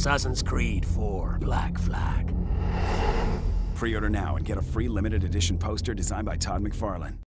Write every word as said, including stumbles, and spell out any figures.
Assassin's Creed four Black Flag. Pre-order now and get a free limited edition poster designed by Todd McFarlane.